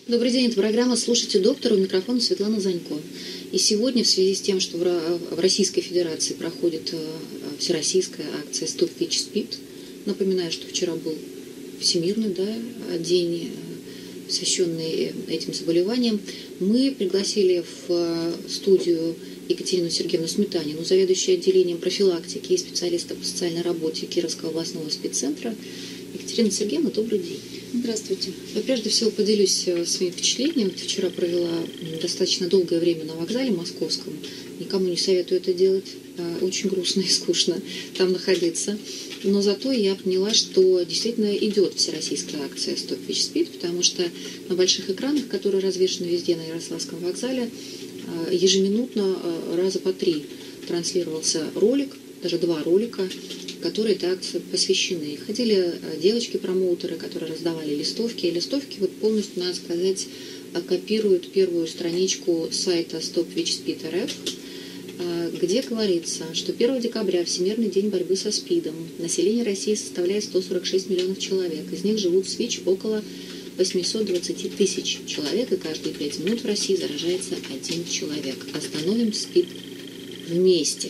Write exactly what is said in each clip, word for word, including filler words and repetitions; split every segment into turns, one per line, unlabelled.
Добрый день, это программа «Слушайте доктора», у микрофона Светлана Занько. И сегодня в связи с тем, что в Российской Федерации проходит всероссийская акция «Stop ВИЧ СПИД», напоминаю, что вчера был всемирный да, день, посвященный этим заболеваниям, мы пригласили в студию Екатерину Сергеевну Сметанину, заведующую отделением профилактики и специалиста по социальной работе Кировского областного спеццентра. Екатерина Сергеевна, добрый день.
Здравствуйте.
Я прежде всего поделюсь своим впечатлением. Вчера провела достаточно долгое время на вокзале московском. Никому не советую это делать. Очень грустно и скучно там находиться. Но зато я поняла, что действительно идет всероссийская акция «Стоп ВИЧ СПИД», потому что на больших экранах, которые развешаны везде на Ярославском вокзале, ежеминутно раза по три транслировался ролик, даже два ролика, которые этой акции посвящены. Ходили девочки-промоутеры, которые раздавали листовки. И листовки вот полностью, надо сказать, копируют первую страничку сайта стоп вич спид точка эр эф, где говорится, что первого декабря, Всемирный день борьбы со СПИДом, население России составляет сто сорок шесть миллионов человек. Из них живут с ВИЧ около восемьсот двадцать тысяч человек, и каждые пять минут в России заражается один человек. Остановим СПИД вместе.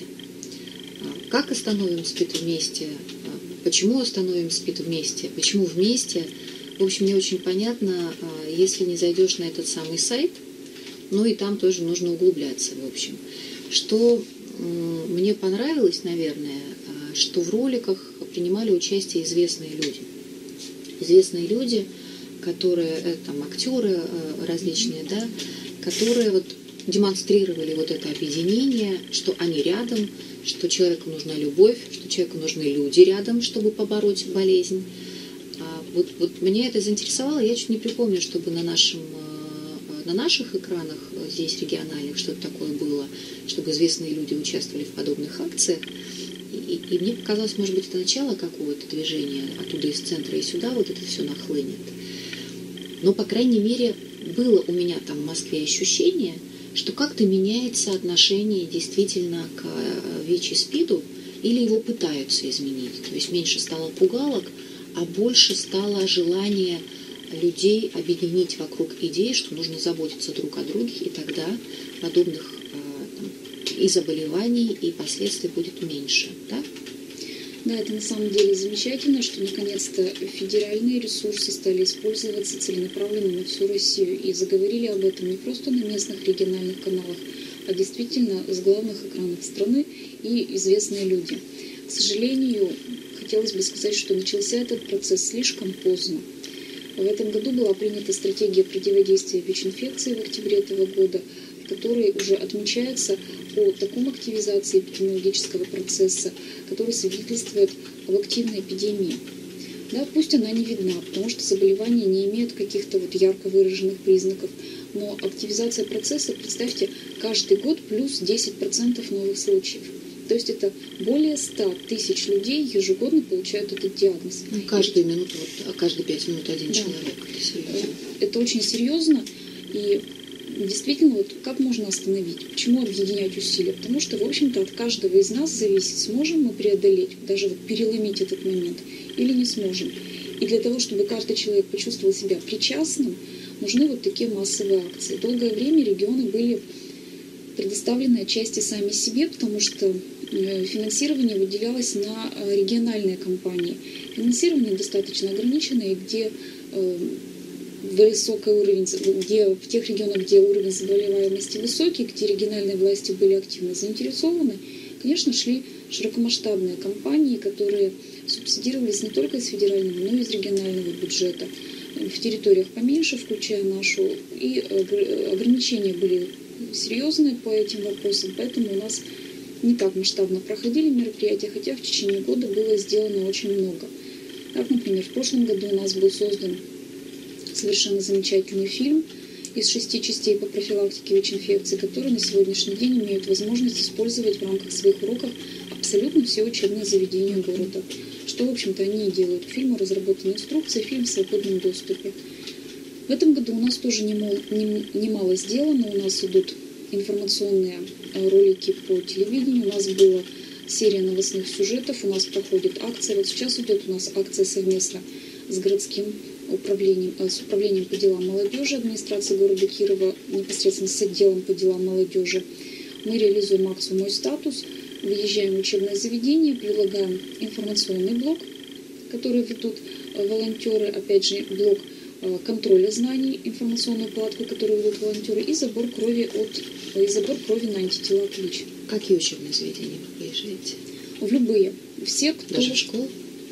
Как остановим СПИД вместе? Почему остановим СПИД вместе? Почему вместе? В общем, не очень понятно, если не зайдешь на этот самый сайт, ну и там тоже нужно углубляться, в общем. Что мне понравилось, наверное, что в роликах принимали участие известные люди. Известные люди, которые, там, актеры различные, да, которые вот демонстрировали вот это объединение, что они рядом, что человеку нужна любовь, что человеку нужны люди рядом, чтобы побороть болезнь. А вот, вот меня это заинтересовало. Я чуть не припомню, чтобы на, нашем, на наших экранах здесь региональных что-то такое было, чтобы известные люди участвовали в подобных акциях. И, и мне показалось, может быть, это начало какого-то движения, оттуда из центра и сюда вот это все нахлынет. Но, по крайней мере, было у меня там в Москве ощущение, что как-то меняется отношение действительно к ВИЧ и СПИДу, или его пытаются изменить. То есть меньше стало пугалок, а больше стало желание людей объединить вокруг идеи, что нужно заботиться друг о друге, и тогда подобных там, и заболеваний, и последствий будет меньше. Да?
Да, это на самом деле замечательно, что наконец-то федеральные ресурсы стали использоваться целенаправленно на всю Россию. И заговорили об этом не просто на местных региональных каналах, а действительно с главных экранов страны и известные люди. К сожалению, хотелось бы сказать, что начался этот процесс слишком поздно. В этом году была принята стратегия противодействия ВИЧ-инфекции в октябре этого года, в которой уже отмечается о таком активизации эпидемиологического процесса, который свидетельствует об активной эпидемии. Да, пусть она не видна, потому что заболевания не имеют каких-то вот ярко выраженных признаков, но активизация процесса, представьте, каждый год плюс десять процентов новых случаев. То есть это более ста тысяч людей ежегодно получают этот диагноз.
Ну, каждую минуту, вот, каждые пять минут один да. человек. Это серьезно.
Это очень серьезно. И действительно, вот как можно остановить? Почему объединять усилия? Потому что, в общем-то, от каждого из нас зависит, сможем мы преодолеть, даже вот переломить этот момент или не сможем. И для того, чтобы каждый человек почувствовал себя причастным, нужны вот такие массовые акции. Долгое время регионы были предоставлены отчасти сами себе, потому что финансирование выделялось на региональные кампании. Финансирование достаточно ограниченное, где высокий уровень, где в тех регионах, где уровень заболеваемости высокий, где региональные власти были активно заинтересованы, конечно, шли широкомасштабные кампании, которые субсидировались не только из федерального, но и из регионального бюджета. В территориях поменьше, включая нашу, и ограничения были серьезные по этим вопросам, поэтому у нас не так масштабно проходили мероприятия, хотя в течение года было сделано очень много. Так, например, в прошлом году у нас был создан совершенно замечательный фильм из шести частей по профилактике ВИЧ-инфекции, которые на сегодняшний день имеют возможность использовать в рамках своих уроков абсолютно все учебные заведения города. Что, в общем-то, они и делают. К фильму разработаны инструкции, фильм в свободном доступе. В этом году у нас тоже немало, немало сделано. У нас идут информационные ролики по телевидению. У нас была серия новостных сюжетов, у нас проходит акция. Вот сейчас идет у нас акция совместно с городским управлением, с управлением по делам молодежи администрации города Кирова, непосредственно с отделом по делам молодежи. Мы реализуем акцию «Мой статус», выезжаем в учебное заведение, предлагаем информационный блок, который ведут волонтеры, опять же, блок контроля знаний, информационную палатку, которую ведут волонтеры, и забор крови, от, и забор крови на антитела от ВИЧ.
Какие учебные заведения вы выезжаете?
В любые. Все, кто...
Даже в школу?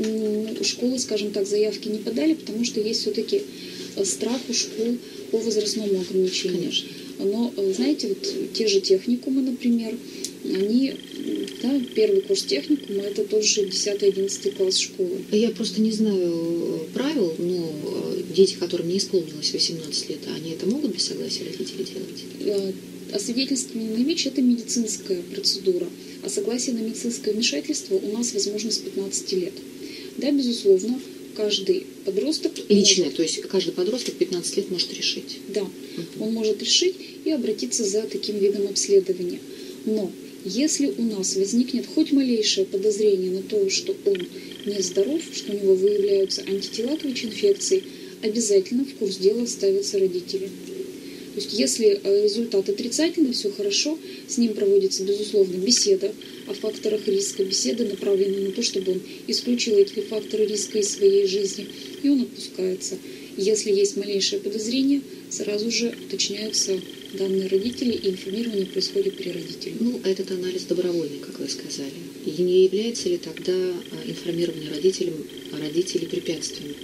Школы, скажем так, заявки не подали, потому что есть все-таки страх у школ по возрастному ограничению.
Конечно.
Но, знаете, вот те же техникумы, например, они, да, первый курс техникума, это тот же десятый-одиннадцатый класс школы.
Я просто не знаю правил, но дети, которым не исполнилось восемнадцать лет, они это могут без согласия родителей делать?
Освидетельствование на ВИЧ – это медицинская процедура, а согласие на медицинское вмешательство у нас возможно с пятнадцати лет. Да, безусловно, каждый подросток...
Личное, может... то есть каждый подросток пятнадцать лет может решить?
Да, uh-huh. Он может решить и обратиться за таким видом обследования. Но если у нас возникнет хоть малейшее подозрение на то, что он нездоров, что у него выявляются антитела к ВИЧ-инфекции, обязательно в курс дела ставятся родители. То есть если результат отрицательный, все хорошо, с ним проводится, безусловно, беседа о факторах риска, беседа направлена на то, чтобы он исключил эти факторы риска из своей жизни, и он отпускается. Если есть малейшее подозрение, сразу же уточняются данные родителей, и информирование происходит при родителях.
Ну, этот анализ добровольный, как вы сказали. И не является ли тогда информирование родителям, родителей препятствием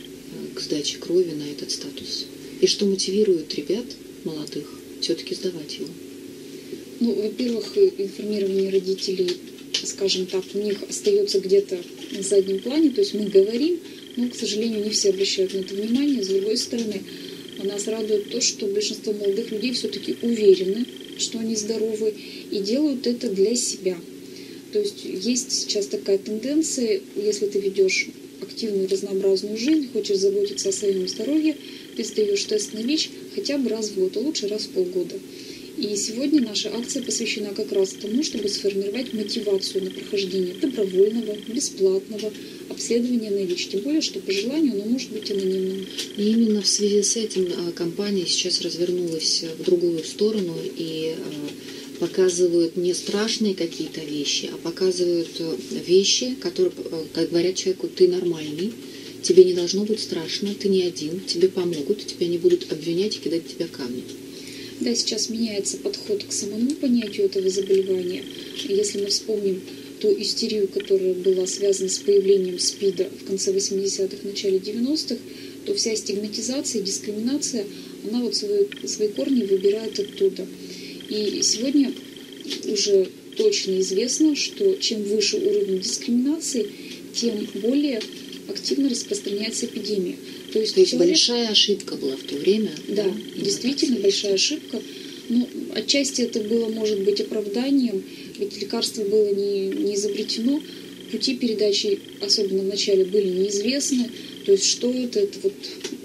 к сдаче крови на этот статус? И что мотивирует ребят молодых все-таки сдавать его?
Ну, во-первых, информирование родителей, скажем так, у них остается где-то на заднем плане, то есть мы говорим, но, к сожалению, не все обращают на это внимание. С другой стороны, нас радует то, что большинство молодых людей все-таки уверены, что они здоровы, и делают это для себя. То есть есть сейчас такая тенденция, если ты ведешь активную разнообразную жизнь, хочешь заботиться о своем здоровье, ты сдаешь тест на ВИЧ хотя бы раз в год, а лучше раз в полгода. И сегодня наша акция посвящена как раз тому, чтобы сформировать мотивацию на прохождение добровольного, бесплатного обследования на ВИЧ. Тем более, что по желанию оно может быть анонимным.
И именно в связи с этим компания сейчас развернулась в другую сторону и показывают не страшные какие-то вещи, а показывают вещи, которые, как говорят человеку, ты нормальный, тебе не должно быть страшно, ты не один, тебе помогут, тебя не будут обвинять и кидать в тебя камни.
Да, сейчас меняется подход к самому понятию этого заболевания. Если мы вспомним ту истерию, которая была связана с появлением СПИДа в конце восьмидесятых, начале девяностых, то вся стигматизация и дискриминация, она вот свои, свои корни выбирает оттуда. И сегодня уже точно известно, что чем выше уровень дискриминации, тем более активно распространяется эпидемия. То есть,
то есть
человек...
большая ошибка была в то время.
Да, да, действительно большая ошибка. Но отчасти это было, может быть, оправданием, ведь лекарство было не, не изобретено, пути передачи, особенно в начале, были неизвестны. То есть что это? Это вот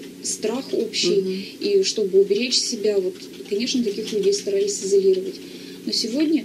страх общий. Угу. И чтобы уберечь себя, вот, конечно, таких людей старались изолировать. Но сегодня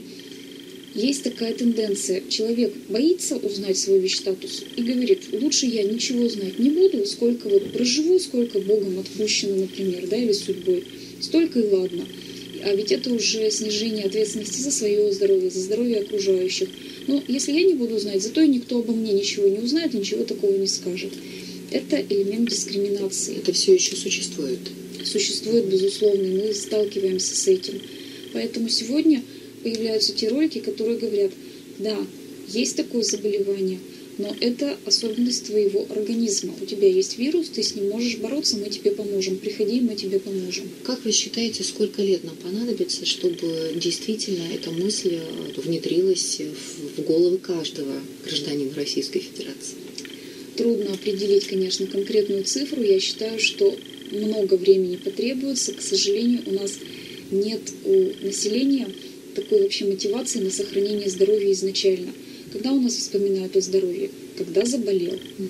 есть такая тенденция. Человек боится узнать свой ВИЧ-статус и говорит, лучше я ничего знать не буду, сколько вот проживу, сколько Богом отпущено, например, да, или судьбой, столько и ладно. А ведь это уже снижение ответственности за свое здоровье, за здоровье окружающих. Но если я не буду знать, зато и никто обо мне ничего не узнает, ничего такого не скажет. Это элемент дискриминации.
Это все еще существует?
Существует, безусловно, и мы сталкиваемся с этим. Поэтому сегодня появляются те ролики, которые говорят, да, есть такое заболевание, но это особенность твоего организма. У тебя есть вирус, ты с ним можешь бороться, мы тебе поможем. Приходи, мы тебе поможем.
Как вы считаете, сколько лет нам понадобится, чтобы действительно эта мысль внедрилась в головы каждого гражданина Российской Федерации?
Трудно определить, конечно, конкретную цифру. Я считаю, что много времени потребуется. К сожалению, у нас нет у населения такой вообще мотивации на сохранение здоровья изначально. Когда у нас вспоминают о здоровье? Когда заболел. Угу.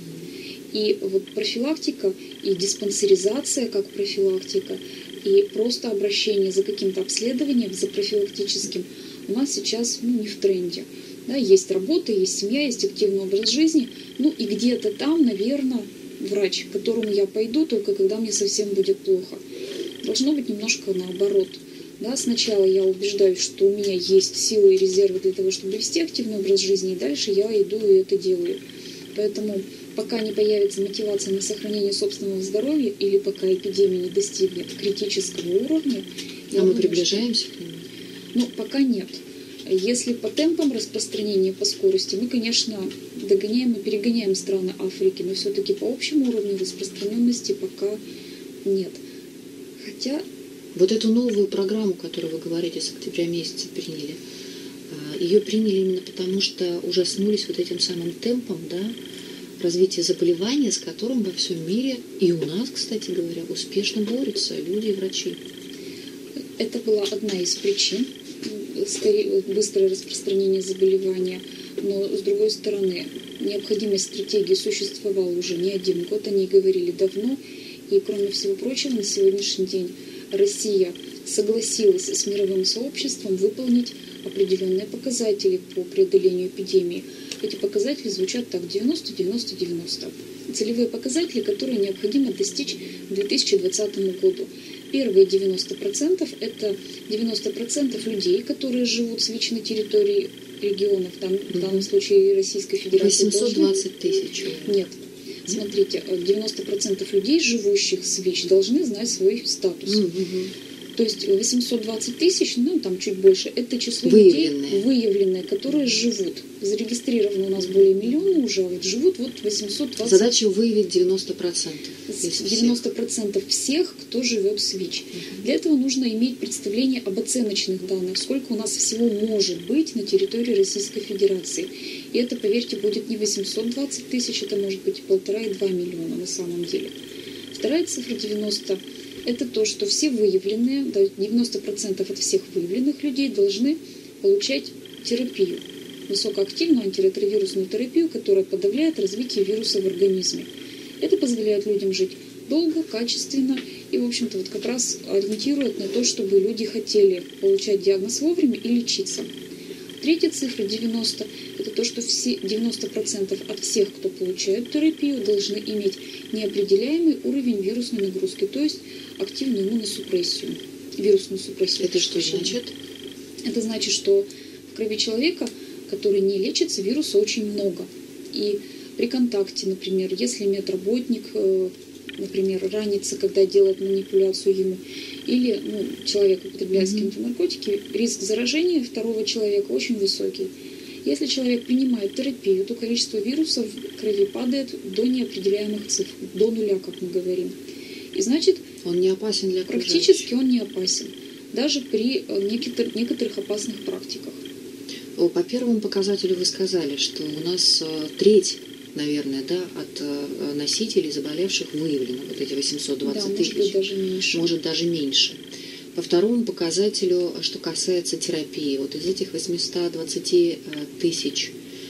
И вот профилактика и диспансеризация как профилактика, и просто обращение за каким-то обследованием, за профилактическим, у нас сейчас ну, не в тренде. Да, есть работа, есть семья, есть активный образ жизни. Ну и где-то там, наверное, врач, к которому я пойду только когда мне совсем будет плохо. Должно быть немножко наоборот. Да, сначала я убеждаюсь, что у меня есть силы и резервы для того, чтобы вести активный образ жизни, и дальше я иду и это делаю. Поэтому пока не появится мотивация на сохранение собственного здоровья или пока эпидемия не достигнет критического уровня...
А мы думаю, приближаемся к нему?
Ну, пока нет. Если по темпам распространения, по скорости, мы, конечно, догоняем и перегоняем страны Африки, но все-таки по общему уровню распространенности пока нет. Хотя...
Вот эту новую программу, которую вы говорите, с октября месяца приняли, ее приняли именно потому, что ужаснулись вот этим самым темпом, да, развития заболевания, с которым во всем мире, и у нас, кстати говоря, успешно борются люди и врачи.
Это была одна из причин быстрое распространение заболевания, но, с другой стороны, необходимость стратегии существовала уже не один год, о ней говорили давно, и, кроме всего прочего, на сегодняшний день Россия согласилась с мировым сообществом выполнить определенные показатели по преодолению эпидемии. Эти показатели звучат так: девяносто девяносто девяносто. Целевые показатели, которые необходимо достичь к две тысячи двадцатому году. Первые девяносто процентов – это девяносто процентов людей, которые живут с ВИЧ на территории регионов, там, в данном случае Российской Федерации.
восемьсот двадцать тысяч.
Нет. Смотрите, девяносто процентов людей, живущих с ВИЧ, должны знать свой статус. Mm-hmm. То есть восемьсот двадцать тысяч, ну там чуть больше, это число
выявленные.
людей, выявленные, которые живут. Зарегистрировано у нас более миллиона уже, а вот живут вот восемьсот двадцать.
Задача выявить девяносто процентов.
девяносто процентов всех, кто живет с ВИЧ. Mm-hmm. Для этого нужно иметь представление об оценочных данных, сколько у нас всего может быть на территории Российской Федерации. И это, поверьте, будет не восемьсот двадцать тысяч, это может быть и полтора, и два миллиона на самом деле. Вторая цифра девяносто. Это то, что все выявленные, девяносто процентов от всех выявленных людей должны получать терапию, высокоактивную антиретровирусную терапию, которая подавляет развитие вируса в организме. Это позволяет людям жить долго, качественно и, в общем-то, вот как раз ориентирует на то, чтобы люди хотели получать диагноз вовремя и лечиться. Третья цифра, девяносто, это то, что все девяносто процентов от всех, кто получает терапию, должны иметь неопределяемый уровень вирусной нагрузки, то есть активную иммуносупрессию, вирусную супрессию.
Это что значит?
Это значит, что в крови человека, который не лечится, вируса очень много. И при контакте, например, если медработник, например, ранится, когда делает манипуляцию ему, или ну, человек употребляет mm-hmm. какие-то наркотики, риск заражения второго человека очень высокий. Если человек принимает терапию, то количество вирусов в крови падает до неопределяемых цифр, до нуля, как мы говорим. И значит,
он не опасен для окружающих.
Практически он не опасен, даже при некоторых, некоторых опасных практиках.
По первому показателю вы сказали, что у нас треть, наверное, да, от носителей заболевших выявлено, вот эти восемьсот двадцать тысяч.
Да, может быть, даже меньше.
Может, даже меньше. По второму показателю, что касается терапии, вот из этих восемьсот двадцать тысяч,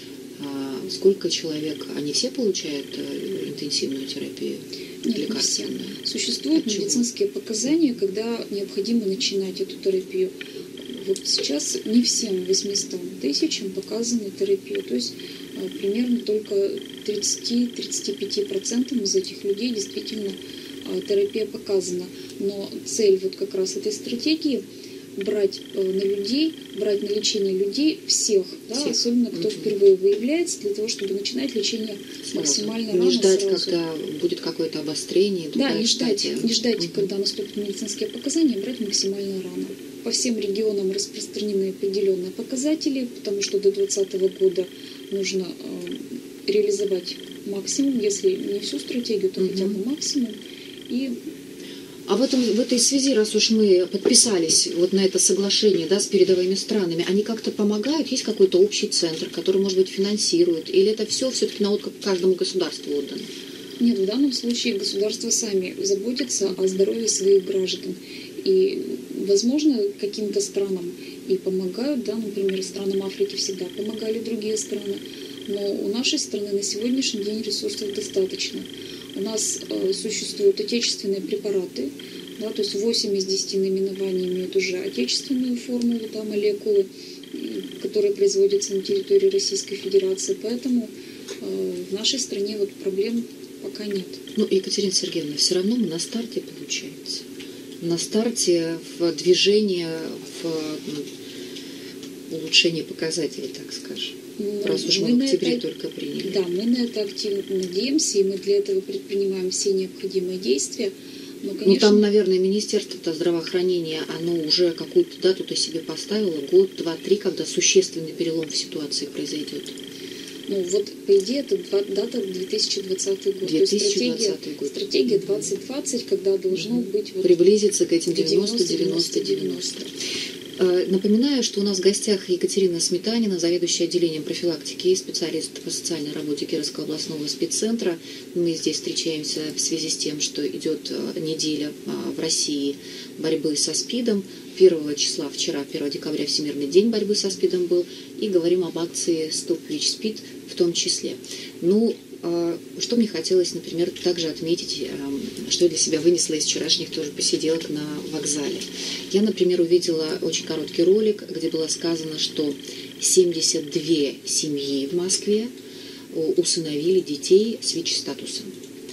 сколько человек, они все получают интенсивную терапию?
Нет, не все. Существуют медицинские показания, когда необходимо начинать эту терапию. Вот сейчас не всем восьмистам тысячам показана терапия. То есть примерно только тридцать-тридцать пять процентов из этих людей действительно терапия показана. Но цель вот как раз этой стратегии брать на людей, брать на лечение людей всех, да, всех. Особенно кто угу. впервые выявляется, для того, чтобы начинать лечение сразу. Максимально рано.
Не ждать,
сразу.
Когда будет какое-то обострение.
Да, не ждать,
стадия.
не ждать,
угу.
когда наступят медицинские показания, брать максимально рано. По всем регионам распространены определенные показатели, потому что до двадцатого года нужно э, реализовать максимум, если не всю стратегию, то угу. хотя бы максимум. И
А в, этом, в этой связи, раз уж мы подписались вот на это соглашение, да, с передовыми странами, они как-то помогают? Есть какой-то общий центр, который, может быть, финансирует? Или это все все-таки на откуп каждому государству отдано?
Нет, в данном случае государства сами заботятся о здоровье своих граждан. И, возможно, каким-то странам и помогают, да, например, странам Африки всегда помогали другие страны. Но у нашей страны на сегодняшний день ресурсов достаточно. У нас э, существуют отечественные препараты, да, то есть восемь из десяти наименований имеют уже отечественную формулу, да, молекулы, которые производятся на территории Российской Федерации. Поэтому э, в нашей стране вот проблем пока нет.
Ну, Екатерина Сергеевна, все равно мы на старте, получается. На старте в движении, в ну, улучшении показателей, так скажем. Ну, раз уж мы, мы в октябре это, только приняли.
Да, мы на это активно надеемся, и мы для этого предпринимаем все необходимые действия. Но, конечно,
ну, там, наверное, Министерство здравоохранения, оно уже какую-то дату-то себе поставило, год, два, три, когда существенный перелом в ситуации произойдет.
Ну, вот, по идее, это дата две тысячи двадцатый год.
две тысячи двадцатый
То есть стратегия,
год.
Стратегия двадцать двадцать, когда должно mm-hmm. быть... Вот
приблизиться к этим девяносто-девяносто-девяносто. Напоминаю, что у нас в гостях Екатерина Сметанина, заведующая отделением профилактики и специалист по социальной работе Кировского областного спеццентра. Мы здесь встречаемся в связи с тем, что идет неделя в России борьбы со СПИДом. первого числа, вчера, первого декабря, Всемирный день борьбы со СПИДом был, и говорим об акции Stop ВИЧ СПИД в том числе. Ну, что мне хотелось, например, также отметить, что я для себя вынесла из вчерашних тоже посиделок на вокзале. Я, например, увидела очень короткий ролик, где было сказано, что семьдесят две семьи в Москве усыновили детей с ВИЧ-статусом.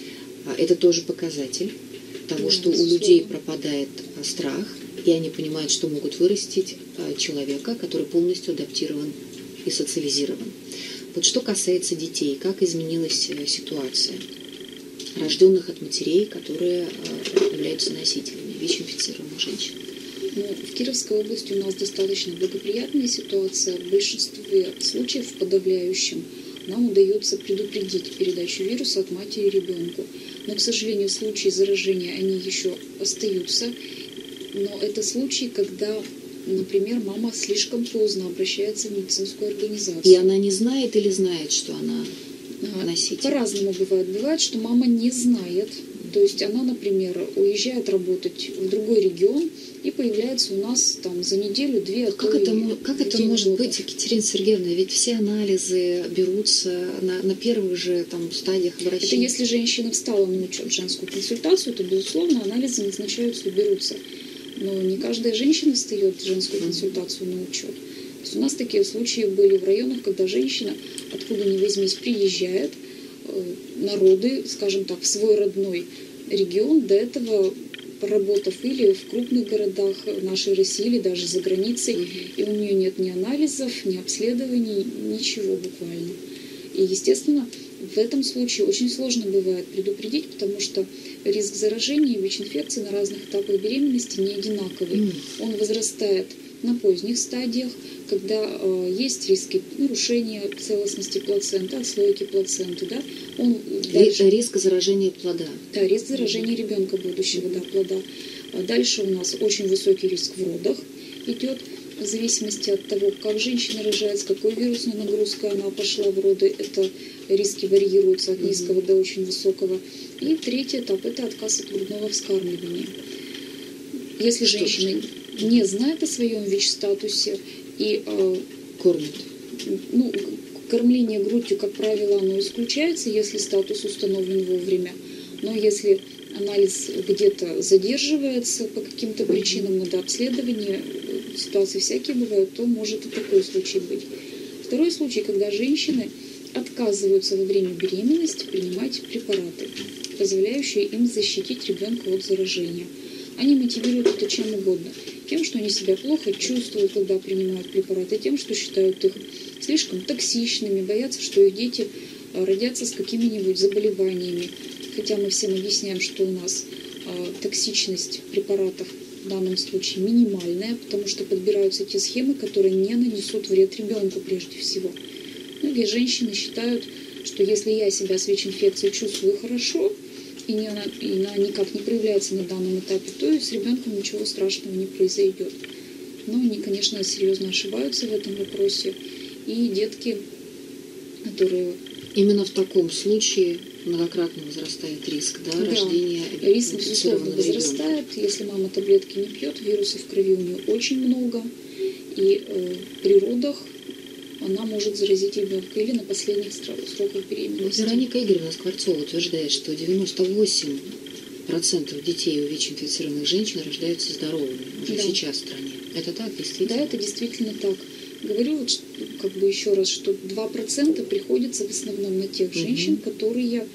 Это тоже показатель того, что у людей пропадает страх, и они понимают, что могут вырастить человека, который полностью адаптирован и социализирован. Вот что касается детей, как изменилась ситуация рожденных от матерей, которые являются носителями ВИЧ-инфицированных женщин?
Ну, в Кировской области у нас достаточно благоприятная ситуация. В большинстве случаев, в подавляющем, нам удается предупредить передачу вируса от матери ребенку. Но, к сожалению, случаи заражения, они еще остаются. Но это случаи, когда, например, мама слишком поздно обращается в медицинскую организацию.
И она не знает или знает, что она носитель?
По-разному бывает. Бывает, что мама не знает. То есть она, например, уезжает работать в другой регион и появляется у нас там за неделю-две. А
как это, как это может быть, Екатерина Сергеевна? Ведь все анализы берутся на, на первых же там стадиях обращения.
Это если женщина встала на учет в женскую консультацию, то, безусловно, анализы назначаются и берутся. Но не каждая женщина встает в женскую консультацию на учет. То есть у нас такие случаи были в районах, когда женщина, откуда ни возьмись, приезжает, народы, скажем так, в свой родной регион, до этого поработав или в крупных городах нашей России, или даже за границей, mm-hmm. и у нее нет ни анализов, ни обследований, ничего буквально. И, естественно, в этом случае очень сложно бывает предупредить, потому что риск заражения ВИЧ-инфекции на разных этапах беременности не одинаковый. Mm. Он возрастает на поздних стадиях, когда э, есть риски нарушения целостности плаценты, отслойки плаценты. Да? Он дальше...
Риск заражения плода.
Да, риск заражения ребенка будущего, да, плода. Дальше у нас очень высокий риск в родах идет, в зависимости от того, как женщина рожает, с какой вирусной нагрузкой она пошла в роды. Это риски варьируются от низкого mm-hmm. до очень высокого. И третий этап – это отказ от грудного вскармливания. Если что, женщина что? не знает о своем ВИЧ-статусе и э,
кормит,
ну, кормление грудью, как правило, оно исключается, если статус установлен вовремя. Но если анализ где-то задерживается по каким-то причинам на дообследование, ситуации всякие бывают, то может и такой случай быть. Второй случай, когда женщины отказываются во время беременности принимать препараты, позволяющие им защитить ребенка от заражения. Они мотивируют это чем угодно. Тем, что они себя плохо чувствуют, когда принимают препараты, тем, что считают их слишком токсичными, боятся, что их дети родятся с какими-нибудь заболеваниями. Хотя мы всем объясняем, что у нас э, токсичность препаратов в данном случае минимальная, потому что подбираются те схемы, которые не нанесут вред ребенку прежде всего. Многие женщины считают, что если я себя с ВИЧ-инфекцией чувствую хорошо, и, не, она, и она никак не проявляется на данном этапе, то и с ребенком ничего страшного не произойдет. Но они, конечно, серьезно ошибаются в этом вопросе. И детки, которые...
Именно в таком случае многократно возрастает риск, да, да. рождения
риск, безусловно, возрастает. Если мама таблетки не пьет, вирусов в крови у нее очень много. И э, при родах она может заразить ребенка или на последних сроках беременности.
Вероника Игоревна Скворцова утверждает, что девяносто восемь процентов детей у ВИЧ-инфицированных женщин рождаются здоровыми уже да. сейчас в стране. Это так, действительно?
Да, это действительно так. Говорю вот, как бы еще раз, что два процента приходится в основном на тех женщин, угу. которые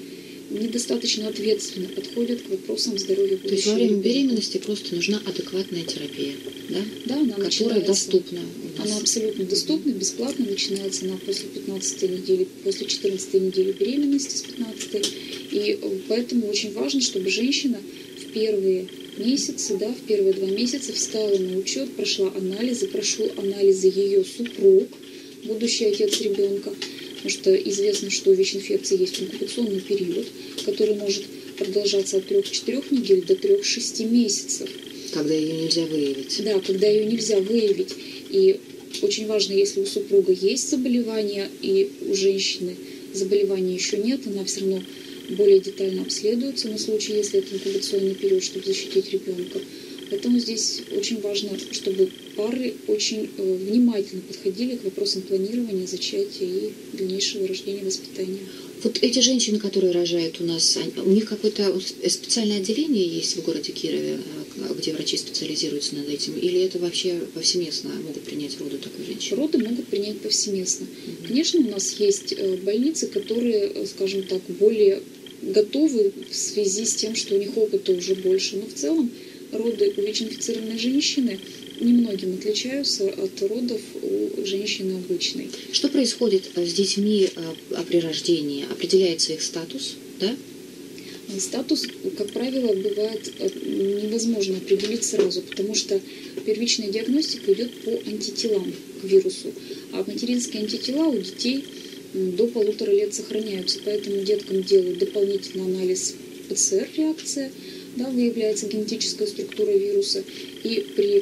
недостаточно ответственно подходят к вопросам здоровья будущего.
То есть во время
ребенка.
беременности просто нужна адекватная терапия, да?
Да, она
Которая
начинается,
доступна у нас.
Она абсолютно доступна, бесплатно, начинается она после пятнадцатой недели, после четырнадцатой недели беременности с пятнадцатой. И поэтому очень важно, чтобы женщина в первые месяцы, да, в первые два месяца встала на учет, прошла анализы, прошел анализы ее супруг, будущий отец ребенка, потому что известно, что у ВИЧ-инфекции есть инкубационный период, который может продолжаться от трёх-четырёх недель до трёх-шести месяцев.
Когда ее нельзя выявить.
Да, когда ее нельзя выявить. И очень важно, если у супруга есть заболевание, и у женщины заболевания еще нет, она все равно более детально обследуется на случай, если это инкубационный период, чтобы защитить ребенка. Поэтому здесь очень важно, чтобы пары очень э, внимательно подходили к вопросам планирования, зачатия и дальнейшего рождения и воспитания.
Вот эти женщины, которые рожают у нас, у них какое-то специальное отделение есть в городе Кирове, где врачи специализируются над этим? Или это вообще повсеместно могут принять роды такой женщины?
Роды могут принять повсеместно.
Mm-hmm.
Конечно, у нас есть больницы, которые, скажем так, более готовы в связи с тем, что у них опыта уже больше. Но в целом роды у ВИЧ-инфицированной женщины немногим отличаются от родов у женщины обычной.
Что происходит с детьми при рождении? Определяется их статус, да?
Статус, как правило, бывает невозможно определить сразу, потому что первичная диагностика идет по антителам к вирусу, а материнские антитела у детей до полутора лет сохраняются, поэтому деткам делают дополнительный анализ ПЦР-реакция, да, выявляется генетическая структура вируса, и при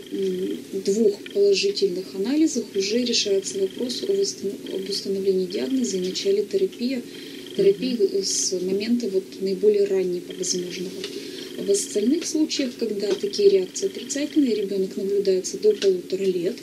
двух положительных анализах уже решается вопрос об установлении диагноза и начале терапии, терапии с момента вот наиболее раннего возможного. В остальных случаях, когда такие реакции отрицательные, ребенок наблюдается до полутора лет,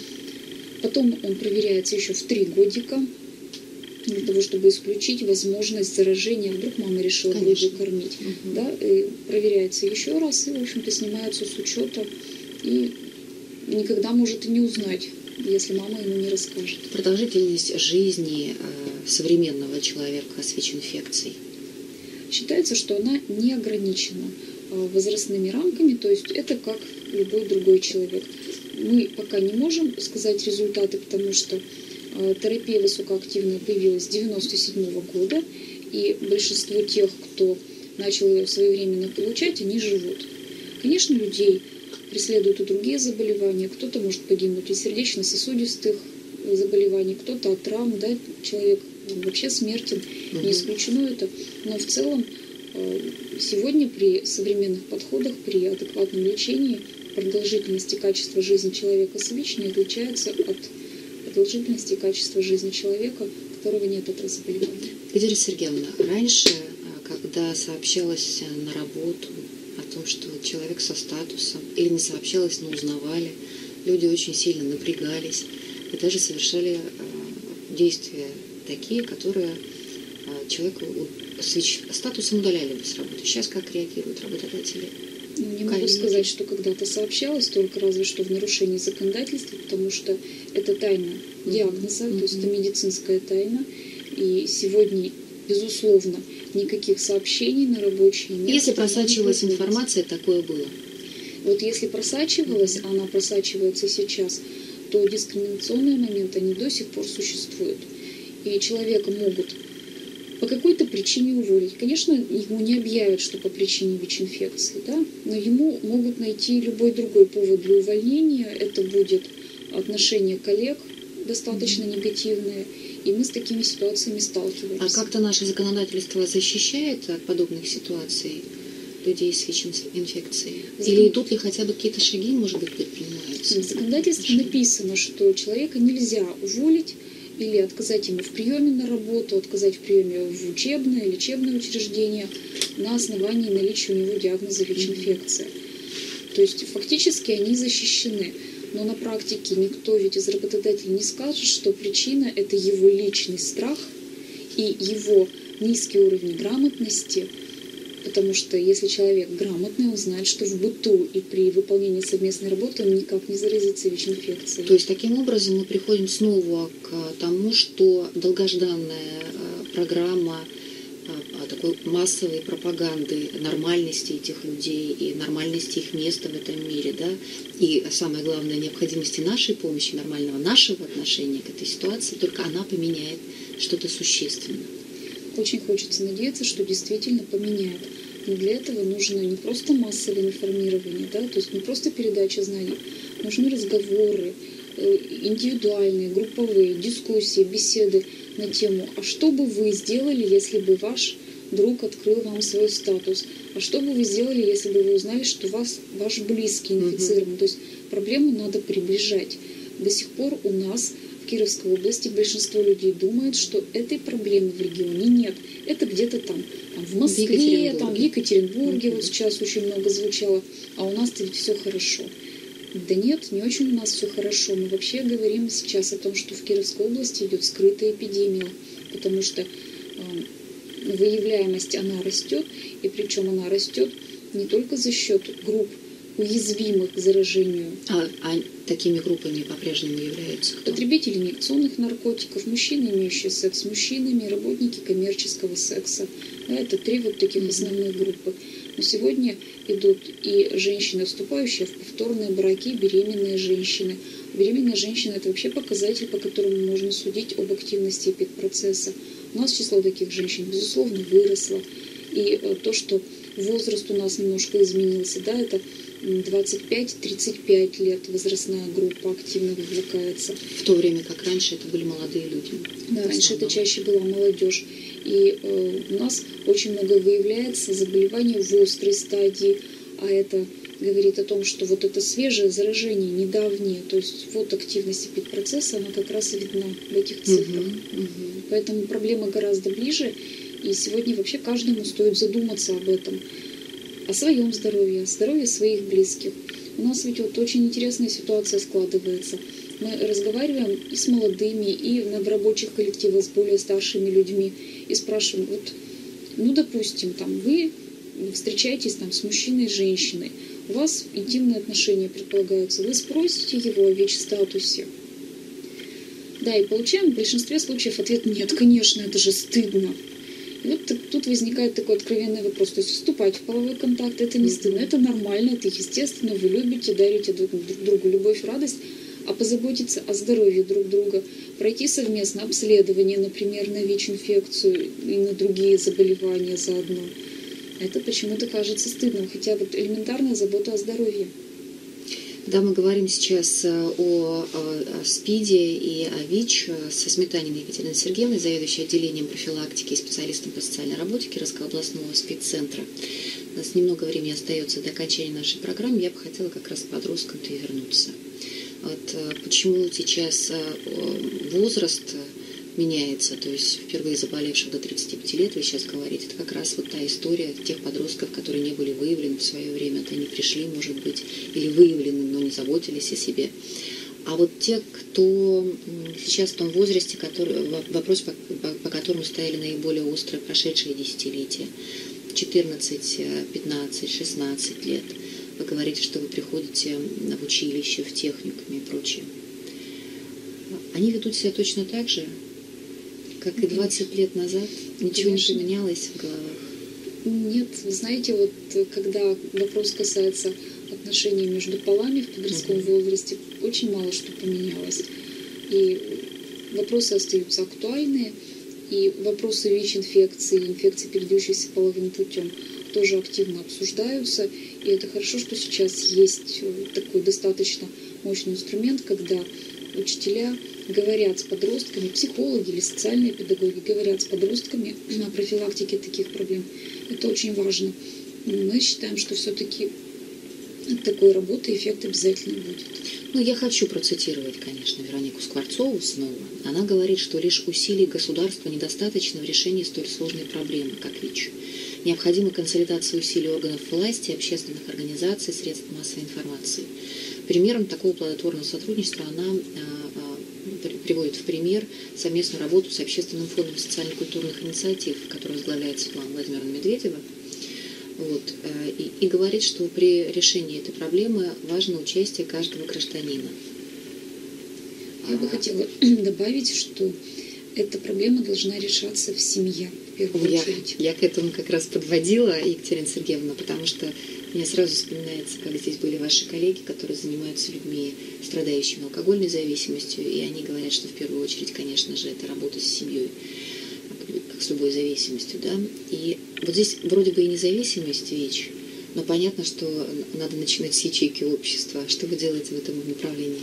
потом он проверяется еще в три годика, для того, чтобы исключить возможность заражения. Вдруг мама решила грудью кормить. Угу. Да, и проверяется еще раз и, в общем-то, снимается с учета. И никогда может и не узнать, если мама ему не расскажет.
Продолжительность жизни э, современного человека с ВИЧ-инфекцией?
Считается, что она не ограничена э, возрастными рамками, то есть это как любой другой человек. Мы пока не можем сказать результаты, потому что терапия высокоактивная появилась с девяносто седьмого года, и большинство тех, кто начал ее своевременно получать, они живут. Конечно, людей преследуют и другие заболевания. Кто-то может погибнуть от сердечно-сосудистых заболеваний, кто-то от травм, да, человек вообще смертен, угу. Не исключено это. Но в целом сегодня при современных подходах, при адекватном лечении продолжительность и качество жизни человека с ВИЧ не отличается от продолжительности и качества жизни человека, у которого нет этого заболевания.
Гидера Сергеевна, раньше, когда сообщалось на работу о том, что человек со статусом, или не сообщалось, но узнавали, люди очень сильно напрягались и даже совершали действия такие, которые человека с ВИЧ-статусом удаляли бы с работы. Сейчас как реагируют работодатели?
Не могу сказать, что когда-то сообщалось, только разве что в нарушении законодательства, потому что это тайна диагноза, mm-hmm. то есть это медицинская тайна. И сегодня, безусловно, никаких сообщений на рабочие места.
Если просачивалась информация, такое было?
Вот если просачивалась, mm-hmm. она просачивается сейчас, то дискриминационные моменты, они до сих пор существуют. И человека могут по какой-то причине уволить. Конечно, ему не объявят, что по причине ВИЧ-инфекции, да? Но ему могут найти любой другой повод для увольнения. Это будет отношение коллег достаточно mm-hmm. негативное, и мы с такими ситуациями сталкиваемся.
А как-то наше законодательство защищает от подобных ситуаций людей с ВИЧ-инфекцией? Закон... Или идут ли хотя бы какие-то шаги, может быть, предпринимаются?
В законодательстве написано, что человека нельзя уволить или отказать ему в приеме на работу, отказать в приеме в учебное, лечебное учреждение на основании наличия у него диагноза ВИЧ-инфекция. То есть фактически они защищены. Но на практике никто ведь из работодателей не скажет, что причина – это его личный страх и его низкий уровень грамотности. Потому что если человек грамотный, он знает, что в быту и при выполнении совместной работы он никак не заразится ВИЧ-инфекцией.
То есть таким образом мы приходим снова к тому, что долгожданная программа такой массовой пропаганды нормальности этих людей и нормальности их места в этом мире, да, и самое главное, необходимости нашей помощи, нормального нашего отношения к этой ситуации, только она поменяет что-то существенное.
Очень хочется надеяться, что действительно поменяет. Но для этого нужно не просто массовое информирование, да, то есть не просто передача знаний, нужны разговоры, индивидуальные, групповые, дискуссии, беседы на тему, а что бы вы сделали, если бы ваш друг открыл вам свой статус, а что бы вы сделали, если бы вы узнали, что вас, ваш близкий инфицирован. Mm-hmm. То есть проблему надо приближать. До сих пор у нас в Кировской области большинство людей думает, что этой проблемы в регионе нет. Это где-то там, там в Москве, в там в Екатеринбурге, mm-hmm. вот сейчас очень много звучало, а у нас-то ведь все хорошо. Да нет, не очень у нас все хорошо. Мы вообще говорим сейчас о том, что в Кировской области идет скрытая эпидемия, потому что э, выявляемость, она растет, и причем она растет не только за счет групп уязвимых к заражению.
А, а такими группами по-прежнему являются кто?
Потребители инъекционных наркотиков, мужчины, имеющие секс с мужчинами, работники коммерческого секса. Да, это три вот таких mm-hmm. основных группы. Но сегодня идут и женщины, вступающие в повторные браки, и беременные женщины. Беременная женщина – это вообще показатель, по которому можно судить об активности эпидпроцесса. У нас число таких женщин, безусловно, выросло. И то, что возраст у нас немножко изменился, да, это двадцать пять - тридцать пять лет возрастная группа активно вовлекается.
В то время как раньше это были молодые люди.
Да, раньше это чаще была молодежь. И э, у нас очень много выявляется заболеваний в острой стадии, а это говорит о том, что вот это свежее заражение, недавнее, то есть вот активность эпидпроцесса, она как раз и видна в этих цифрах. Uh-huh, uh-huh. Поэтому проблема гораздо ближе, и сегодня вообще каждому стоит задуматься об этом, о своем здоровье, о здоровье своих близких. У нас ведь вот очень интересная ситуация складывается. Мы разговариваем и с молодыми, и в рабочих коллективах с более старшими людьми, и спрашиваем, вот, ну, допустим, там, вы встречаетесь там с мужчиной и женщиной, у вас интимные отношения предполагаются, вы спросите его о ВИЧ-статусе. Да, и получаем в большинстве случаев ответ «нет, конечно, это же стыдно». И вот тут возникает такой откровенный вопрос, то есть вступать в половой контакт, это не стыдно, это нормально, это естественно, вы любите, дарите друг другу любовь, радость, а позаботиться о здоровье друг друга, пройти совместно обследование, например, на ВИЧ-инфекцию и на другие заболевания заодно. Это почему-то кажется стыдным, хотя вот элементарная забота о здоровье.
Да, мы говорим сейчас о, о, о СПИДе и о ВИЧ со Сметаниной Екатериной Сергеевной, заведующей отделением профилактики и специалистом по социальной работе Кировского областного СПИД-центра. У нас немного времени остается до окончания нашей программы. Я бы хотела как раз к подросткам-то и вернуться. Вот почему сейчас возраст меняется, то есть впервые заболевших до тридцати пяти лет, вы сейчас говорите, это как раз вот та история тех подростков, которые не были выявлены в свое время, то они пришли, может быть, или выявлены, но не заботились о себе. А вот те, кто сейчас в том возрасте, который, вопрос, по, по, по которому стояли наиболее острые прошедшие десятилетия, четырнадцать, пятнадцать, шестнадцать лет, вы говорите, что вы приходите в училище, в техникуме и прочее. Они ведут себя точно так же, как и двадцать лет назад? Ничего Конечно. Не поменялось в головах?
Нет, вы знаете, вот когда вопрос касается отношений между полами в подростковом uh-huh. возрасте, очень мало что поменялось. И вопросы остаются актуальные, и вопросы ВИЧ-инфекции, инфекции, передающиеся половым путем, тоже активно обсуждаются. И это хорошо, что сейчас есть такой достаточно мощный инструмент, когда учителя говорят с подростками, психологи или социальные педагоги говорят с подростками о профилактике таких проблем. Это очень важно. Мы считаем, что все-таки от такой работы эффект обязательно будет.
Ну, я хочу процитировать, конечно, Веронику Скворцову снова. Она говорит, что лишь усилий государства недостаточно в решении столь сложной проблемы, как ВИЧ. Необходима консолидация усилий органов власти, общественных организаций, средств массовой информации. Примером такого плодотворного сотрудничества она приводит в пример совместную работу с Общественным фондом социально-культурных инициатив, который возглавляет Светлана Владимировна Медведева. Вот, и, и говорит, что при решении этой проблемы важно участие каждого гражданина.
Я бы хотела добавить, что эта проблема должна решаться в семье. первую
я,
очередь.
Я к этому как раз подводила, Екатерина Сергеевна, потому что мне сразу вспоминается, как здесь были ваши коллеги, которые занимаются людьми, страдающими алкогольной зависимостью, и они говорят, что в первую очередь, конечно же, это работа с семьей, как с любой зависимостью, да. И вот здесь вроде бы и независимость ВИЧ, но понятно, что надо начинать с ячейки общества. Что вы делаете в этом направлении?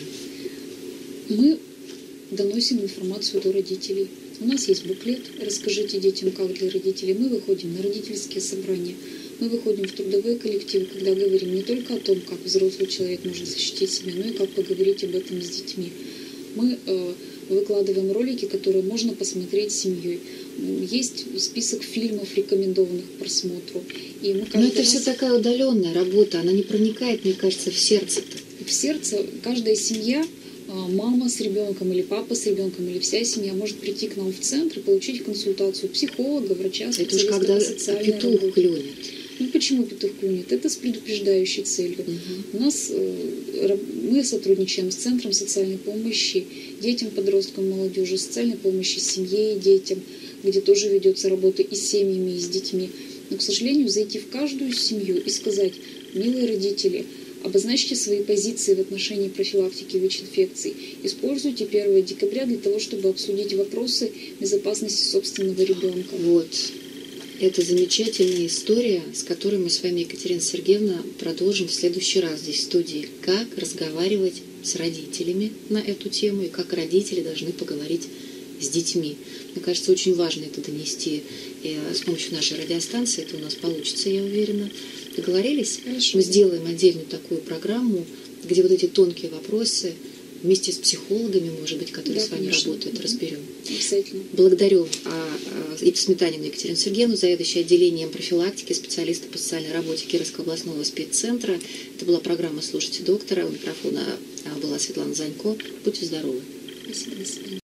Мы доносим информацию до родителей. У нас есть буклет «Расскажите детям, как для родителей». Мы выходим на родительские собрания, мы выходим в трудовые коллективы, когда говорим не только о том, как взрослый человек может защитить себя, но и как поговорить об этом с детьми. Мы э, выкладываем ролики, которые можно посмотреть с семьей. Есть список фильмов, рекомендованных к просмотру. И мы
Но это
раз...
все такая удаленная работа, она не проникает, мне кажется, в сердце-то.
В сердце каждая семья, мама с ребенком или папа с ребенком или вся семья может прийти к нам в центр и получить консультацию психолога, врача,
это уж когда петух клюнет.
Ну почему петух клюнет? Это с предупреждающей целью. Угу. У нас мы сотрудничаем с Центром социальной помощи детям, подросткам, молодежи, социальной помощи семье и детям, где тоже ведется работа и с семьями, и с детьми. Но, к сожалению, зайти в каждую семью и сказать: милые родители, обозначьте свои позиции в отношении профилактики ВИЧ-инфекций. Используйте первое декабря для того, чтобы обсудить вопросы безопасности собственного ребенка.
Вот. Это замечательная история, с которой мы с вами, Екатерина Сергеевна, продолжим в следующий раз здесь в студии. Как разговаривать с родителями на эту тему и как родители должны поговорить с детьми. Мне кажется, очень важно это донести и с помощью нашей радиостанции. Это у нас получится, я уверена. Договорились?
Хорошо.
Мы сделаем отдельную такую программу, где вот эти тонкие вопросы вместе с психологами, может быть, которые
да,
с вами
конечно.
работают, угу. разберем.
Обязательно.
Благодарю а, а, Сметанину Екатерину Сергеевну, заведующую отделением профилактики, специалиста по социальной работе Кировского областного спеццентра. Это была программа «Слушайте доктора». У микрофона была Светлана Занько. Будьте здоровы.
Спасибо, до свидания.